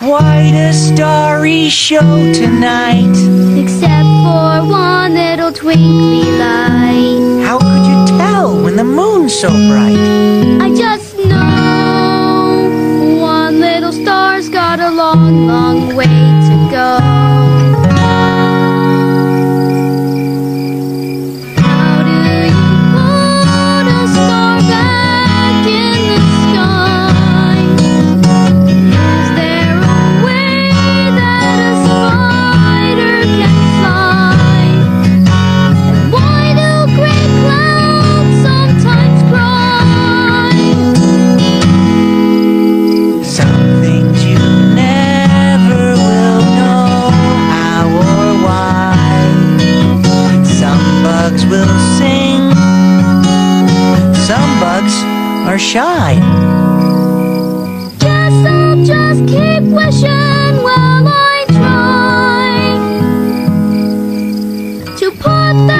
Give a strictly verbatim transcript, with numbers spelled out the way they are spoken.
quite a starry show tonight. Except for one little twinkly light. How could you tell when the moon's so bright? I just know one little star's got a long, long way to go. How do you put a star back in the sky? Is there a way that a spider can fly? And why do gray clouds sometimes cry? Some things you never will know how or why. Some bugs will sing, some bugs are shy. Guess I'll just keep wishing while I try to put the